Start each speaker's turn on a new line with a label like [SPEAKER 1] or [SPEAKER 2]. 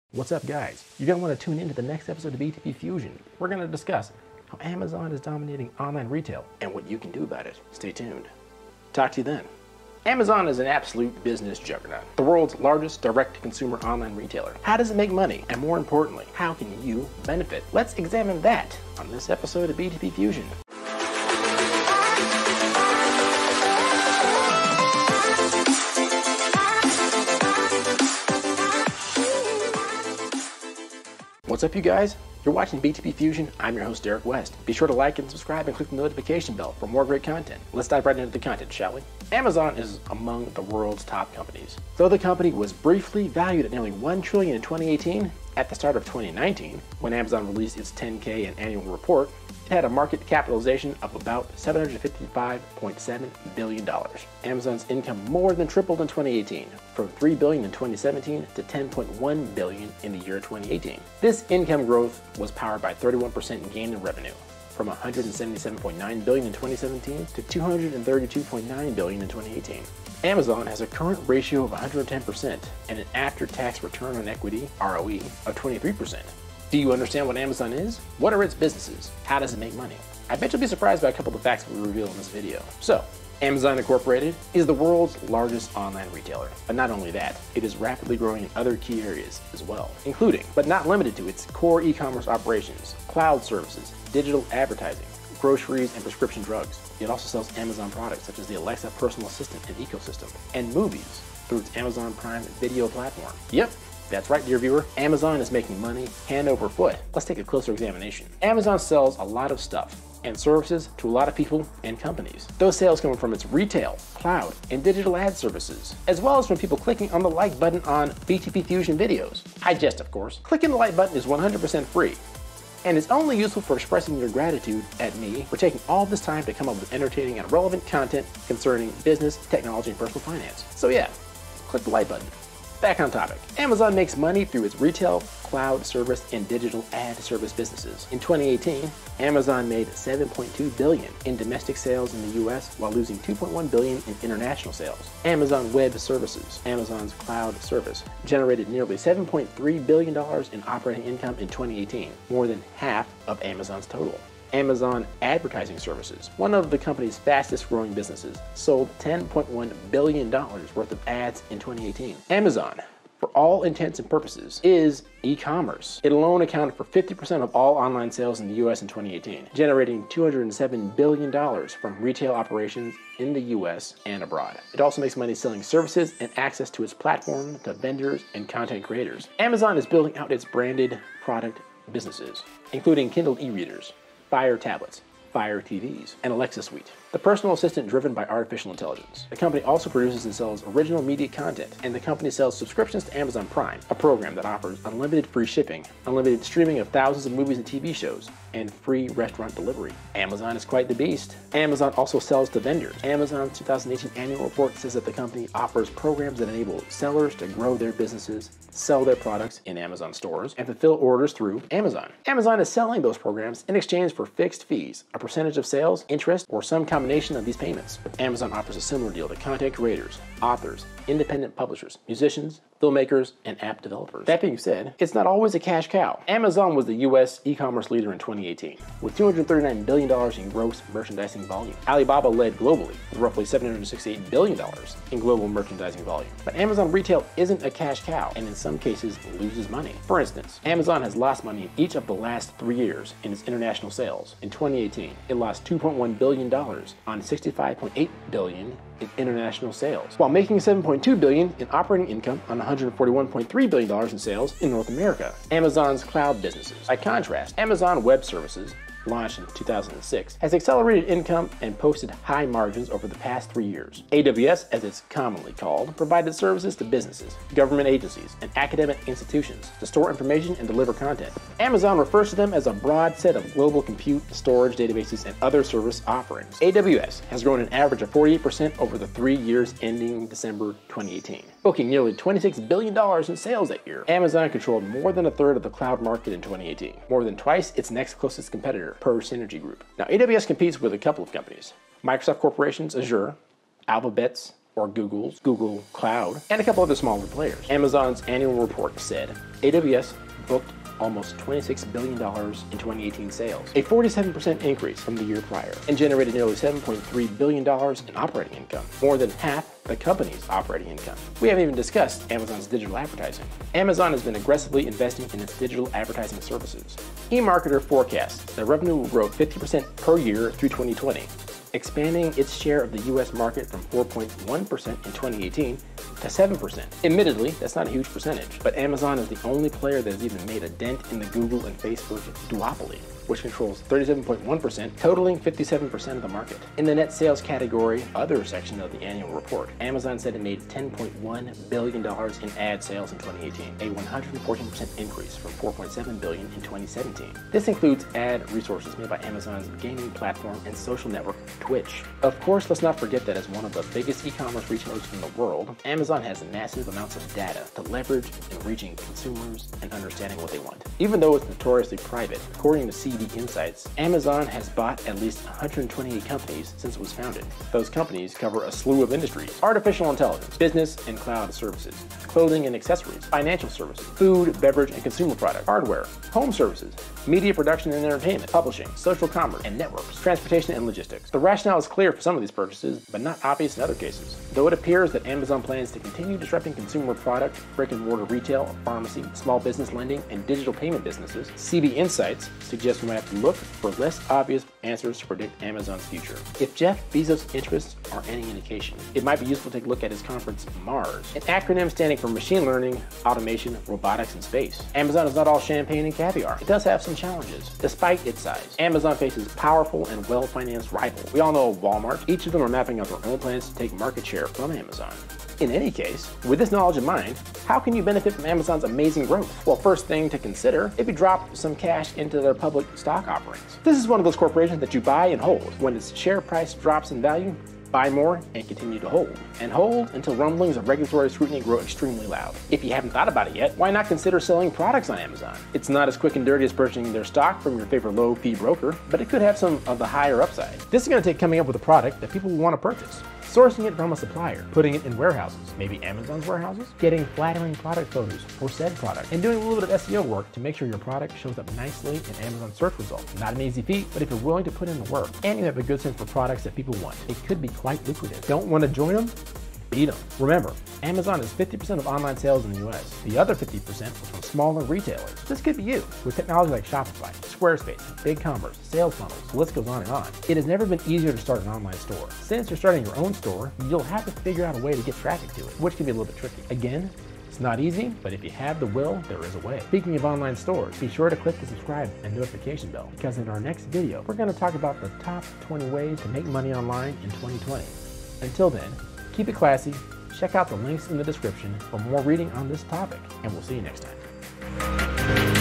[SPEAKER 1] What's up, guys? You're going to want to tune in to the next episode of BTP Fusion. We're going to discuss how Amazon is dominating online retail and what you can do about it. Stay tuned. Talk to you then. Amazon is an absolute business juggernaut, the world's largest direct-to-consumer online retailer. How does it make money? And more importantly, how can you benefit? Let's examine that on this episode of BTP Fusion. What's up, you guys? You're watching BTP Fusion. I'm your host, Derek West. Be sure to like and subscribe and click the notification bell for more great content. Let's dive right into the content, shall we? Amazon is among the world's top companies. Though the company was briefly valued at nearly $1 trillion in 2018, at the start of 2019, when Amazon released its 10K and annual report, it had a market capitalization of about $755.7 billion. Amazon's income more than tripled in 2018, from $3 billion in 2017 to $10.1 billion in the year 2018. This income growth was powered by 31% gain in revenue, from $177.9 billion in 2017 to $232.9 billion in 2018. Amazon has a current ratio of 110% and an after-tax return on equity, ROE, of 23%. Do you understand what Amazon is? What are its businesses? How does it make money? I bet you'll be surprised by a couple of the facts we reveal in this video. So, Amazon Incorporated is the world's largest online retailer. But not only that, it is rapidly growing in other key areas as well, including, but not limited to, its core e-commerce operations, cloud services, digital advertising, groceries, and prescription drugs. It also sells Amazon products such as the Alexa personal assistant and ecosystem, and movies through its Amazon Prime Video platform. Yep. That's right, dear viewer. Amazon is making money hand over foot. Let's take a closer examination. Amazon sells a lot of stuff and services to a lot of people and companies. Those sales come from its retail, cloud, and digital ad services, as well as from people clicking on the like button on BTP Fusion videos. I jest, of course. Clicking the like button is 100% free, and it's only useful for expressing your gratitude at me for taking all this time to come up with entertaining and relevant content concerning business, technology, and personal finance. So yeah, click the like button. Back on topic. Amazon makes money through its retail, cloud service, and digital ad service businesses. In 2018, Amazon made $7.2 billion in domestic sales in the US while losing $2.1 billion in international sales. Amazon Web Services, Amazon's cloud service, generated nearly $7.3 billion in operating income in 2018, more than half of Amazon's total. Amazon Advertising Services, one of the company's fastest growing businesses, sold $10.1 billion worth of ads in 2018. Amazon, for all intents and purposes, is e-commerce. It alone accounted for 50% of all online sales in the US in 2018, generating $207 billion from retail operations in the US and abroad. It also makes money selling services and access to its platform to vendors and content creators. Amazon is building out its branded product businesses, including Kindle e-readers, Fire tablets, Fire TVs, and Alexa Suite, the personal assistant driven by artificial intelligence. The company also produces and sells original media content, and the company sells subscriptions to Amazon Prime, a program that offers unlimited free shipping, unlimited streaming of thousands of movies and TV shows, and free restaurant delivery. Amazon is quite the beast. Amazon also sells to vendors. Amazon's 2018 annual report says that the company offers programs that enable sellers to grow their businesses, sell their products in Amazon stores, and fulfill orders through Amazon. Amazon is selling those programs in exchange for fixed fees, a percentage of sales, interest, or some combination of these payments. Amazon offers a similar deal to content creators, authors, independent publishers, musicians, filmmakers, and app developers. That being said, it's not always a cash cow. Amazon was the US e-commerce leader in 2018, with $239 billion in gross merchandising volume. Alibaba led globally, with roughly $768 billion in global merchandising volume. But Amazon retail isn't a cash cow, and in some cases loses money. For instance, Amazon has lost money in each of the last 3 years in its international sales. In 2018, it lost $2.1 billion on $65.8 billion in international sales, while making $7.2 billion in operating income on $141.3 billion in sales in North America. Amazon's cloud businesses. By contrast, Amazon Web Services, launched in 2006, has accelerated income and posted high margins over the past 3 years. AWS, as it's commonly called, provided services to businesses, government agencies, and academic institutions to store information and deliver content. Amazon refers to them as a broad set of global compute, storage, databases, and other service offerings. AWS has grown an average of 48% over the 3 years ending December 2018, booking nearly $26 billion in sales that year. Amazon controlled more than a third of the cloud market in 2018, more than twice its next closest competitor, per Synergy Group. Now, AWS competes with a couple of companies: Microsoft Corporation's Azure, Alphabet's or Google's Google Cloud, and a couple other smaller players. Amazon's annual report said AWS booked almost $26 billion in 2018 sales, a 47% increase from the year prior, and generated nearly $7.3 billion in operating income, more than half the company's operating income. We haven't even discussed Amazon's digital advertising. Amazon has been aggressively investing in its digital advertising services. eMarketer forecasts that revenue will grow 50% per year through 2020, expanding its share of the U.S. market from 4.1% in 2018 to 7%. Admittedly, that's not a huge percentage, but Amazon is the only player that has even made a dent in the Google and Facebook duopoly, which controls 37.1%, totaling 57% of the market. In the net sales category, other section of the annual report, Amazon said it made $10.1 billion in ad sales in 2018, a 114% increase from $4.7 billion in 2017. This includes ad resources made by Amazon's gaming platform and social network, Twitch. Of course, let's not forget that as one of the biggest e-commerce retailers in the world, Amazon has massive amounts of data to leverage in reaching consumers and understanding what they want. Even though it's notoriously private, according to CB Insights, Amazon has bought at least 128 companies since it was founded. Those companies cover a slew of industries: artificial intelligence, business and cloud services, clothing and accessories, financial services, food, beverage and consumer products, hardware, home services, media production and entertainment, publishing, social commerce and networks, transportation and logistics. The rationale is clear for some of these purchases, but not obvious in other cases. Though it appears that Amazon plans to continue disrupting consumer product, brick-and-mortar retail, pharmacy, small business lending, and digital payment businesses, CB Insights suggests we might have to look for less obvious answers to predict Amazon's future. If Jeff Bezos' interests are any indication, it might be useful to take a look at his conference, Mars, an acronym standing for machine learning, automation, robotics, and space. Amazon is not all champagne and caviar. It does have some challenges. Despite its size, Amazon faces powerful and well-financed rivals. We all know Walmart. Each of them are mapping out their own plans to take market share from Amazon. In any case, with this knowledge in mind, how can you benefit from Amazon's amazing growth? Well, first thing to consider, if you drop some cash into their public stock offerings. This is one of those corporations that you buy and hold. When its share price drops in value, buy more and continue to hold. And hold until rumblings of regulatory scrutiny grow extremely loud. If you haven't thought about it yet, why not consider selling products on Amazon? It's not as quick and dirty as purchasing their stock from your favorite low-fee broker, but it could have some of the higher upside. This is going to take coming up with a product that people will want to purchase, sourcing it from a supplier, putting it in warehouses, maybe Amazon's warehouses, getting flattering product photos for said product, and doing a little bit of SEO work to make sure your product shows up nicely in Amazon search results. Not an easy feat, but if you're willing to put in the work and you have a good sense for products that people want, it could be quite lucrative. Don't want to join them? Beat them. Remember, Amazon is 50% of online sales in the US. The other 50% are from smaller retailers. This could be you. With technology like Shopify, Squarespace, BigCommerce, sales funnels, the list goes on and on. It has never been easier to start an online store. Since you're starting your own store, you'll have to figure out a way to get traffic to it, which can be a little bit tricky. Again, it's not easy, but if you have the will, there is a way. Speaking of online stores, be sure to click the subscribe and notification bell, because in our next video, we're going to talk about the top 20 ways to make money online in 2020. Until then, keep it classy, check out the links in the description for more reading on this topic, and we'll see you next time.